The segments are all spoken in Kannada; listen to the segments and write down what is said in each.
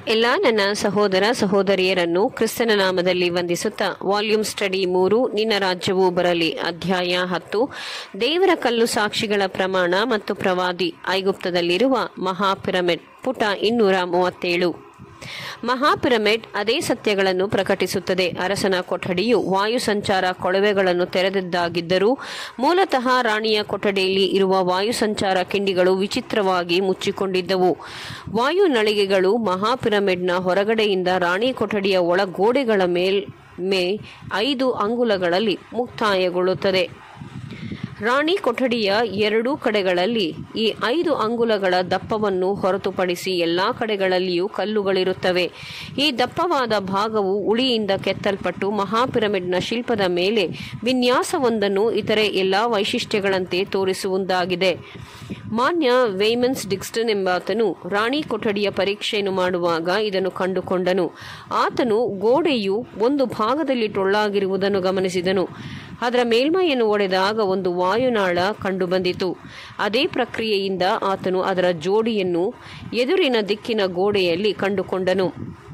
ಎಲ್ಲ ನನ್ನ ಸಹೋದರ ಸಹೋದರಿಯರನ್ನು ಕ್ರಿಸ್ತನ ನಾಮದಲ್ಲಿ ವಂದಿಸುತ್ತಾ ವಾಲ್ಯೂಮ್ ಸ್ಟಡಿ 3 ನಿನ್ನ ರಾಜ್ಯವು ಬರಲಿ ಅಧ್ಯಾಯ 10 ದೇವರ ಕಲ್ಲು ಸಾಕ್ಷಿಗಳ ಪ್ರಮಾಣ ಮತ್ತು ಪ್ರವಾದಿ ಐಗುಪ್ತದಲ್ಲಿರುವ ಮಹಾಪಿರಮಿಡ್ ಪುಟ 237 ಮಹಾಪಿರಮಿಡ್ ಅದೇ ಸತ್ಯಗಳನ್ನು ಪ್ರಕಟಿಸುತ್ತದೆ. ಅರಸನ ಕೊಠಡಿಯು ವಾಯು ಸಂಚಾರ ಕೊಳವೆಗಳನ್ನು ತೆರೆದಿದ್ದಾಗಿದ್ದರೂ ಮೂಲತಃ ರಾಣಿಯ ಕೊಠಡಿಯಲ್ಲಿ ಇರುವ ವಾಯು ಸಂಚಾರ ಕಿಂಡಿಗಳು ವಿಚಿತ್ರವಾಗಿ ಮುಚ್ಚಿಕೊಂಡಿದ್ದವು. ವಾಯು ನಳಿಗೆಗಳು ಮಹಾಪಿರಮಿಡ್ನ ಹೊರಗಡೆಯಿಂದ ರಾಣಿ ಕೊಠಡಿಯ ಒಳಗೋಡೆಗಳ ಮೇಲೆ 5 ಅಂಗುಲಗಳಲ್ಲಿ ಮುಕ್ತಾಯಗೊಳ್ಳುತ್ತದೆ. ರಾಣಿ ಕೊಠಡಿಯ ಎರಡೂ ಕಡೆಗಳಲ್ಲಿ ಈ 5 ಅಂಗುಲಗಳ ದಪ್ಪವನ್ನು ಹೊರತುಪಡಿಸಿ ಎಲ್ಲಾ ಕಡೆಗಳಲ್ಲಿಯೂ ಕಲ್ಲುಗಳಿರುತ್ತವೆ. ಈ ದಪ್ಪವಾದ ಭಾಗವು ಉಳಿಯಿಂದ ಕೆತ್ತಲ್ಪಟ್ಟು ಮಹಾಪಿರಮಿಡ್ನ ಶಿಲ್ಪದ ಮೇಲೆ ವಿನ್ಯಾಸವೊಂದನ್ನು ಇತರೆ ಎಲ್ಲಾ ವೈಶಿಷ್ಟ್ಯಗಳಂತೆ ತೋರಿಸುವುದಾಗಿದೆ. ಮಾನ್ಯ ವೇಯ್ಮನ್ಸ್ ಡಿಕ್ಸ್ಟನ್ ಎಂಬಾತನು ರಾಣಿ ಕೊಠಡಿಯ ಪರೀಕ್ಷೆಯನ್ನು ಮಾಡುವಾಗ ಇದನ್ನು ಕಂಡುಕೊಂಡನು. ಆತನು ಗೋಡೆಯು ಒಂದು ಭಾಗದಲ್ಲಿ ಟೊಳ್ಳಾಗಿರುವುದನ್ನು ಗಮನಿಸಿದನು. ಅದರ ಮೇಲ್ಮೈಯನ್ನು ಒಡೆದಾಗ ಒಂದು ವಾಯುನಾಳ ಕಂಡುಬಂದಿತು. ಅದೇ ಪ್ರಕ್ರಿಯೆಯಿಂದ ಆತನು ಅದರ ಜೋಡಿಯನ್ನು ಎದುರಿನ ದಿಕ್ಕಿನ ಗೋಡೆಯಲ್ಲಿ ಕಂಡುಕೊಂಡನು.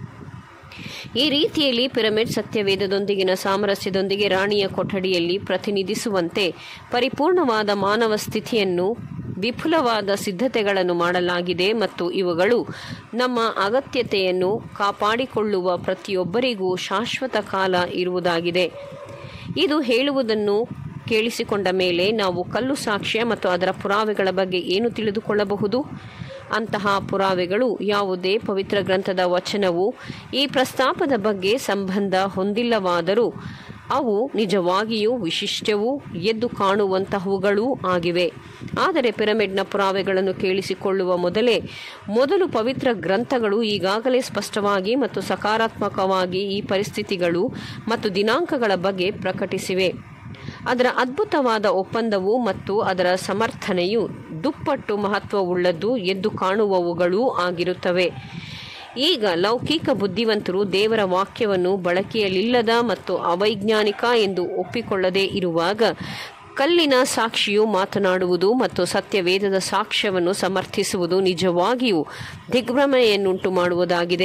ಈ ರೀತಿಯಲ್ಲಿ ಪಿರಮಿಡ್ ಸತ್ಯವೇದದೊಂದಿಗಿನ ಸಾಮರಸ್ಯದೊಂದಿಗೆ ರಾಣಿಯ ಕೊಠಡಿಯಲ್ಲಿ ಪ್ರತಿನಿಧಿಸುವಂತೆ ಪರಿಪೂರ್ಣವಾದ ಮಾನವ ಸ್ಥಿತಿಯನ್ನು ವಿಪುಲವಾದ ಸಿದ್ಧತೆಗಳನ್ನು ಮಾಡಲಾಗಿದೆ ಮತ್ತು ಇವುಗಳು ನಮ್ಮ ಅಗತ್ಯತೆಯನ್ನು ಕಾಪಾಡಿಕೊಳ್ಳುವ ಪ್ರತಿಯೊಬ್ಬರಿಗೂ ಶಾಶ್ವತ ಕಾಲ ಇರುವುದಾಗಿದೆ. ಇದು ಹೇಳುವುದನ್ನು ಕೇಳಿಸಿಕೊಂಡ ಮೇಲೆ ನಾವು ಕಲ್ಲು ಸಾಕ್ಷ್ಯ ಮತ್ತು ಅದರ ಪುರಾವೆಗಳ ಬಗ್ಗೆ ಏನು ತಿಳಿದುಕೊಳ್ಳಬಹುದು? ಅಂತಹ ಪುರಾವೆಗಳು ಯಾವುದೇ ಪವಿತ್ರ ಗ್ರಂಥದ ವಚನವು ಈ ಪ್ರಸ್ತಾಪದ ಬಗ್ಗೆ ಸಂಬಂಧ ಹೊಂದಿಲ್ಲವಾದರೂ ಅವು ನಿಜವಾಗಿಯೂ ವಿಶಿಷ್ಟವೂ ಎದ್ದು ಕಾಣುವಂತಹವುಗಳೂ ಆಗಿವೆ. ಆದರೆ ಪಿರಮಿಡ್ನ ಪುರಾವೆಗಳನ್ನು ಕೇಳಿಸಿಕೊಳ್ಳುವ ಮೊದಲು ಪವಿತ್ರ ಗ್ರಂಥಗಳು ಈಗಾಗಲೇ ಸ್ಪಷ್ಟವಾಗಿ ಮತ್ತು ಸಕಾರಾತ್ಮಕವಾಗಿ ಈ ಪರಿಸ್ಥಿತಿಗಳು ಮತ್ತು ದಿನಾಂಕಗಳ ಬಗ್ಗೆ ಪ್ರಕಟಿಸಿವೆ. ಅದರ ಅದ್ಭುತವಾದ ಒಪ್ಪಂದವು ಮತ್ತು ಅದರ ಸಮರ್ಥನೆಯು ದುಪ್ಪಟ್ಟು ಮಹತ್ವವುಳ್ಳದ್ದು ಎದ್ದು ಕಾಣುವವುಗಳೂ ಆಗಿರುತ್ತವೆ. ಈಗ ಲೌಕಿಕ ಬುದ್ಧಿವಂತರು ದೇವರ ವಾಕ್ಯವನ್ನು ಬಳಕೆಯಲ್ಲಿಲ್ಲದ ಮತ್ತು ಅವೈಜ್ಞಾನಿಕ ಎಂದು ಒಪ್ಪಿಕೊಳ್ಳದೇ ಇರುವಾಗ ಕಲ್ಲಿನ ಸಾಕ್ಷಿಯು ಮಾತನಾಡುವುದು ಮತ್ತು ಸತ್ಯವೇದದ ಸಾಕ್ಷ್ಯವನ್ನು ಸಮರ್ಥಿಸುವುದು ನಿಜವಾಗಿಯೂ ದಿಗ್ಭ್ರಮೆಯನ್ನುಂಟು ಮಾಡುವುದಾಗಿದೆ.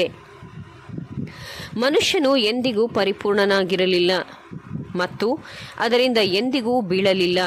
ಮನುಷ್ಯನು ಎಂದಿಗೂ ಪರಿಪೂರ್ಣನಾಗಿರಲಿಲ್ಲ ಮತ್ತು ಅದರಿಂದ ಎಂದಿಗೂ ಬೀಳಲಿಲ್ಲ.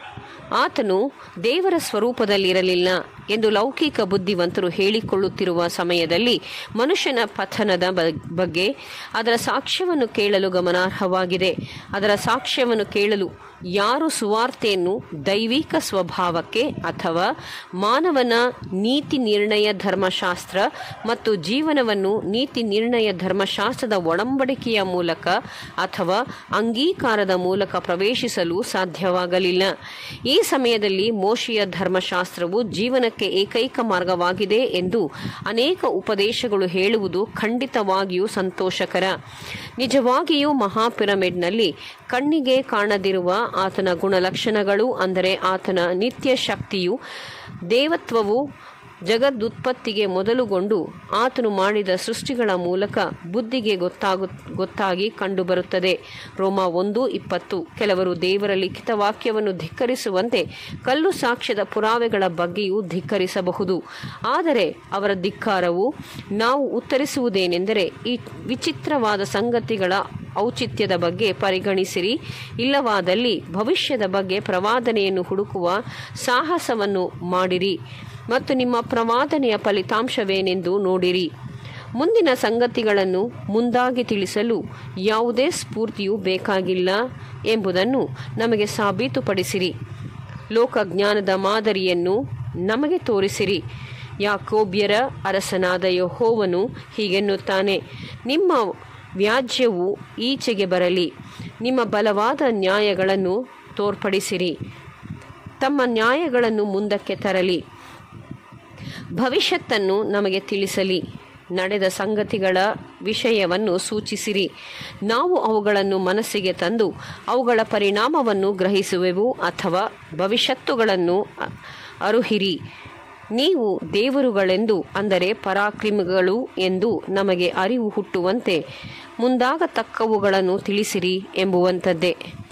ಆತನು ದೇವರ ಸ್ವರೂಪದಲ್ಲಿರಲಿಲ್ಲ ಎಂದು ಲೌಕಿಕ ಬುದ್ಧಿವಂತರು ಹೇಳಿಕೊಳ್ಳುತ್ತಿರುವ ಸಮಯದಲ್ಲಿ ಮನುಷ್ಯನ ಪತನದ ಬಗ್ಗೆ ಅದರ ಸಾಕ್ಷ್ಯವನ್ನು ಕೇಳಲು ಗಮನಾರ್ಹವಾಗಿದೆ. ಅದರ ಸಾಕ್ಷ್ಯವನ್ನು ಕೇಳಲು ಯಾರು ಸುವಾರ್ತೆಯನ್ನು ದೈವಿಕ ಸ್ವಭಾವಕ್ಕೆ ಅಥವಾ ಮಾನವನ ನೀತಿ ನಿರ್ಣಯ ಧರ್ಮಶಾಸ್ತ್ರ ಮತ್ತು ಜೀವನವನ್ನು ನೀತಿ ನಿರ್ಣಯ ಧರ್ಮಶಾಸ್ತ್ರದ ಒಡಂಬಡಿಕೆಯ ಮೂಲಕ ಅಥವಾ ಅಂಗೀಕಾರದ ಮೂಲಕ ಪ್ರವೇಶಿಸಲು ಸಾಧ್ಯವಾಗಲಿಲ್ಲ. ಈ ಸಮಯದಲ್ಲಿ ಮೋಶೆಯ ಧರ್ಮಶಾಸ್ತ್ರವು ಜೀವನಕ್ಕೆ ಏಕೈಕ ಮಾರ್ಗವಾಗಿದೆ ಎಂದು ಅನೇಕ ಉಪದೇಶಗಳು ಹೇಳುವುದು ಖಂಡಿತವಾಗಿಯೂ ಸಂತೋಷಕರ. ನಿಜವಾಗಿಯೂ ಮಹಾಪಿರಮಿಡ್ನಲ್ಲಿ ಕಣ್ಣಿಗೆ ಕಾಣದಿರುವ ಆತನ ಗುಣಲಕ್ಷಣಗಳು, ಅಂದರೆ ಆತನ ನಿತ್ಯ ಶಕ್ತಿಯು, ದೇವತ್ವವು ಜಗದುತ್ಪತ್ತಿಗೆ ಮೊದಲುಗೊಂಡು ಆತನು ಮಾಡಿದ ಸೃಷ್ಟಿಗಳ ಮೂಲಕ ಬುದ್ಧಿಗೆ ಗೊತ್ತಾಗಿ ಕಂಡುಬರುತ್ತದೆ. ರೋಮ 1:20. ಕೆಲವರು ದೇವರ ಲಿಖಿತ ವಾಕ್ಯವನ್ನು ಧಿಕ್ಕರಿಸುವಂತೆ ಕಲ್ಲು ಸಾಕ್ಷ್ಯದ ಪುರಾವೆಗಳ ಬಗ್ಗೆಯೂ ಧಿಕ್ಕರಿಸಬಹುದು. ಆದರೆ ಅವರ ಧಿಕ್ಕಾರವು ನಾವು ಉತ್ತರಿಸುವುದೇನೆಂದರೆ, ಈ ವಿಚಿತ್ರವಾದ ಸಂಗತಿಗಳ ಔಚಿತ್ಯದ ಬಗ್ಗೆ ಪರಿಗಣಿಸಿರಿ, ಇಲ್ಲವಾದಲ್ಲಿ ಭವಿಷ್ಯದ ಬಗ್ಗೆ ಪ್ರವಾದನೆಯನ್ನು ಹುಡುಕುವ ಸಾಹಸವನ್ನು ಮಾಡಿರಿ ಮತ್ತು ನಿಮ್ಮ ಪ್ರವಾದನೆಯ ಫಲಿತಾಂಶವೇನೆಂದು ನೋಡಿರಿ. ಮುಂದಿನ ಸಂಗತಿಗಳನ್ನು ಮುಂದಾಗಿ ತಿಳಿಸಲು ಯಾವುದೇ ಸ್ಫೂರ್ತಿಯೂ ಬೇಕಾಗಿಲ್ಲ ಎಂಬುದನ್ನು ನಮಗೆ ಸಾಬೀತುಪಡಿಸಿರಿ. ಲೋಕಜ್ಞಾನದ ಮಾದರಿಯನ್ನು ನಮಗೆ ತೋರಿಸಿರಿ. ಯಾಕೋಬ್ಯರ ಅರಸನಾದ ಯೆಹೋವನು ಹೀಗೆನ್ನುತ್ತಾನೆ, ನಿಮ್ಮ ವ್ಯಾಜ್ಯವು ಈಚೆಗೆ ಬರಲಿ, ನಿಮ್ಮ ಬಲವಾದ ನ್ಯಾಯಗಳನ್ನು ತೋರ್ಪಡಿಸಿರಿ, ತಮ್ಮ ನ್ಯಾಯಗಳನ್ನು ಮುಂದಕ್ಕೆ ತರಲಿ, ಭವಿಷ್ಯತ್ತನ್ನು ನಮಗೆ ತಿಳಿಸಲಿ, ನಡೆದ ಸಂಗತಿಗಳ ವಿಷಯವನ್ನು ಸೂಚಿಸಿರಿ. ನಾವು ಅವುಗಳನ್ನು ಮನಸ್ಸಿಗೆ ತಂದು ಅವುಗಳ ಪರಿಣಾಮವನ್ನು ಗ್ರಹಿಸುವೆವು ಅಥವಾ ಭವಿಷ್ಯತ್ತುಗಳನ್ನು ಅರುಹಿರಿ. ನೀವು ದೇವರುಗಳೆಂದು, ಅಂದರೆ ಪರಾಕ್ರಮಿಗಳು ಎಂದು ನಮಗೆ ಅರಿವು ಹುಟ್ಟುವಂತೆ ಮುಂದಾಗತಕ್ಕವುಗಳನ್ನು ತಿಳಿಸಿರಿ ಎಂಬುವಂಥದ್ದೇ.